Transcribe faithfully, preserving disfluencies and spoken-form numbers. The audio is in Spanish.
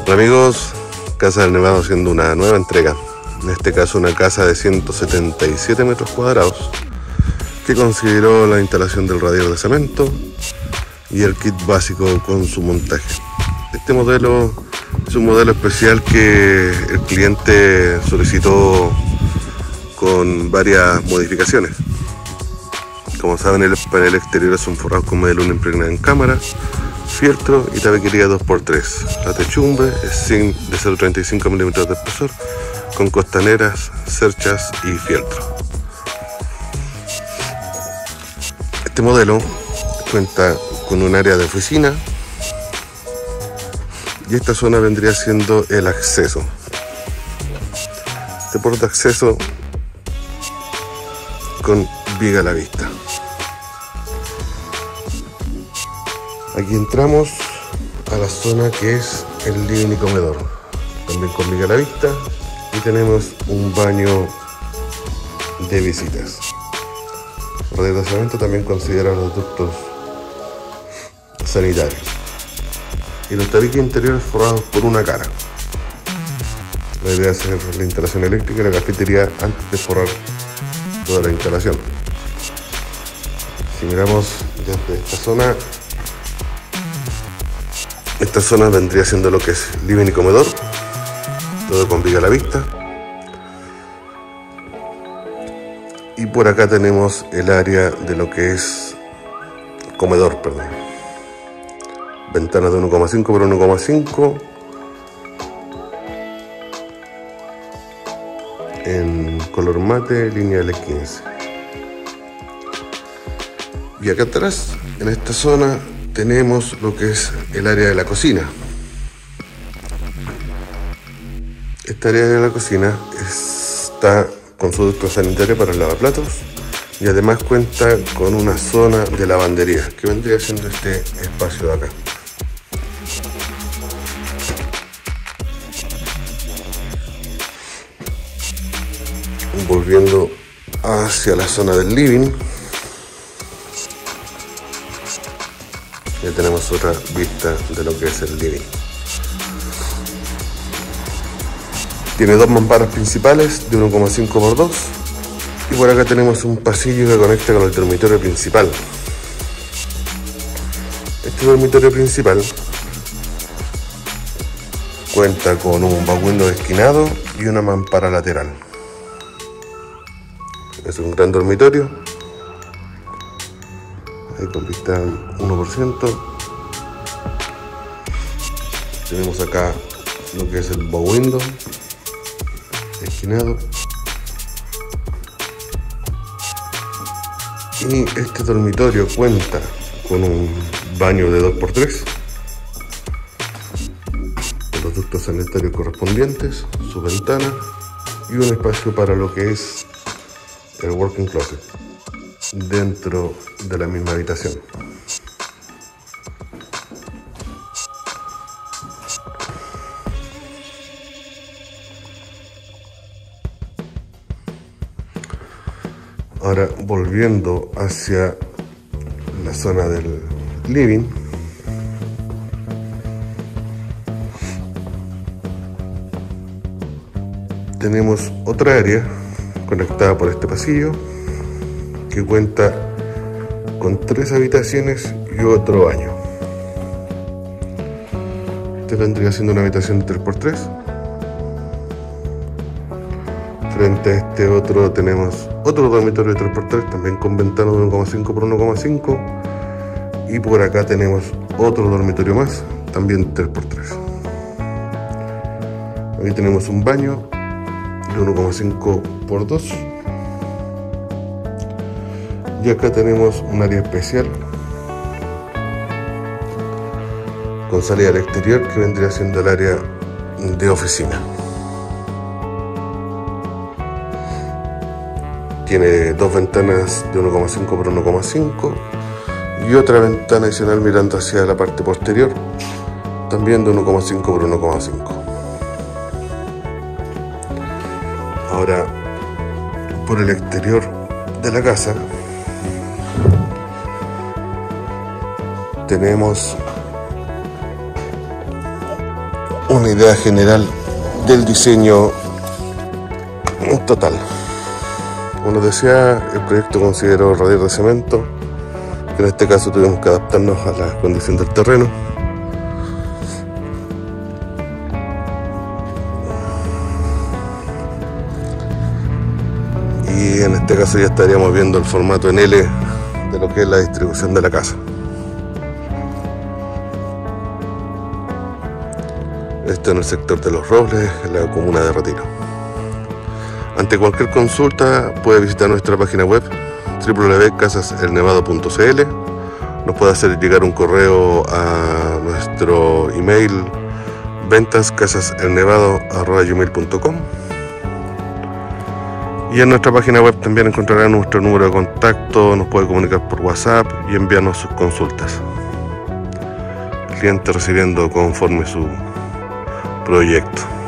Hola amigos, Casa del Nevado haciendo una nueva entrega. En este caso una casa de ciento setenta y siete metros cuadrados que consideró la instalación del radiador de cemento y el kit básico con su montaje. Este modelo es un modelo especial que el cliente solicitó con varias modificaciones. Como saben, el panel exterior son forrados con media luna impregnada en cámara, fieltro y tabiquería dos por tres. La techumbre es zinc de cero punto treinta y cinco milímetros de espesor con costaneras, cerchas y fieltro. Este modelo cuenta con un área de oficina y esta zona vendría siendo el acceso. Este puerto de acceso con viga a la vista. Aquí entramos a la zona que es el living y comedor, también con viga a la vista, y tenemos un baño de visitas. El radiador de cemento también considera los ductos sanitarios y los tabiques interiores forrados por una cara. La idea es hacer la instalación eléctrica y la cafetería antes de forrar toda la instalación. Si miramos desde esta zona, esta zona vendría siendo lo que es living y comedor, todo con viga a la vista. Y por acá tenemos el área de lo que es comedor, perdón. Ventanas de uno coma cinco por uno coma cinco. En color mate, línea L quince. Y acá atrás, en esta zona, tenemos lo que es el área de la cocina. Esta área de la cocina está con su ducto sanitario para el lavaplatos y además cuenta con una zona de lavandería que vendría siendo este espacio de acá. Volviendo hacia la zona del living, ya tenemos otra vista de lo que es el living. Tiene dos mamparas principales de uno coma cinco por dos y por acá tenemos un pasillo que conecta con el dormitorio principal. Este dormitorio principal cuenta con un back window esquinado y una mampara lateral. Es un gran dormitorio, ahí con vista al uno por ciento. Tenemos acá lo que es el bow window esquinado. Y este dormitorio cuenta con un baño de dos por tres, con los ductos sanitarios correspondientes, su ventana y un espacio para lo que es el working closet dentro de la misma habitación. Ahora volviendo hacia la zona del living, tenemos otra área conectada por este pasillo que cuenta con tres habitaciones y otro baño. Este vendría siendo una habitación de tres por tres. Frente a este otro tenemos otro dormitorio de tres por tres, también con ventana de uno coma cinco por uno coma cinco. Y por acá tenemos otro dormitorio más, también tres por tres. Aquí tenemos un baño de uno coma cinco por dos. Y acá tenemos un área especial con salida al exterior que vendría siendo el área de oficina. Tiene dos ventanas de uno coma cinco por uno coma cinco y otra ventana adicional mirando hacia la parte posterior, también de uno coma cinco por uno coma cinco. Ahora, por el exterior de la casa tenemos una idea general del diseño total. Como les decía, el proyecto consideró radier de cemento, que en este caso tuvimos que adaptarnos a la condición del terreno. Y en este caso ya estaríamos viendo el formato en L de lo que es la distribución de la casa. Esto en el sector de Los Robles, en la comuna de Retiro. Ante cualquier consulta puede visitar nuestra página web w w w punto casas el nevado punto c l. Nos puede hacer llegar un correo a nuestro email ventas casas el nevado arroba gmail punto com. Y en nuestra página web también encontrará nuestro número de contacto, nos puede comunicar por WhatsApp y enviarnos sus consultas. El cliente recibiendo conforme su proyecto.